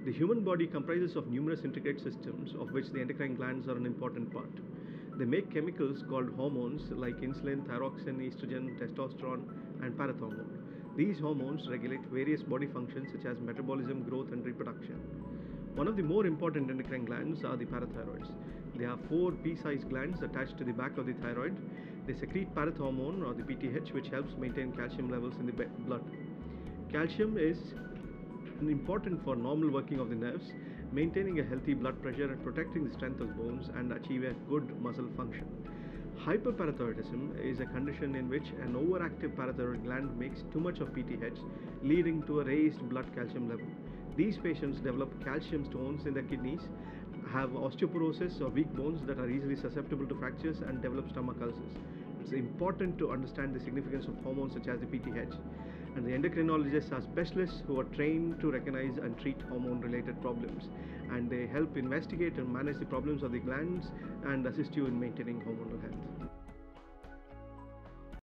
The human body comprises of numerous intricate systems, of which the endocrine glands are an important part. They make chemicals called hormones like insulin, thyroxine, estrogen, testosterone, and parathormone. These hormones regulate various body functions such as metabolism, growth, and reproduction. One of the more important endocrine glands are the parathyroids. They are four pea-sized glands attached to the back of the thyroid. They secrete parathormone or the PTH, which helps maintain calcium levels in the blood. Calcium is important for normal working of the nerves, maintaining a healthy blood pressure and protecting the strength of bones and achieve a good muscle function. Hyperparathyroidism is a condition in which an overactive parathyroid gland makes too much of PTH, leading to a raised blood calcium level. These patients develop calcium stones in their kidneys, have osteoporosis or weak bones that are easily susceptible to fractures, and develop stomach ulcers. It's important to understand the significance of hormones such as the PTH, and the endocrinologists are specialists who are trained to recognize and treat hormone related problems, and they help investigate and manage the problems of the glands and assist you in maintaining hormonal health.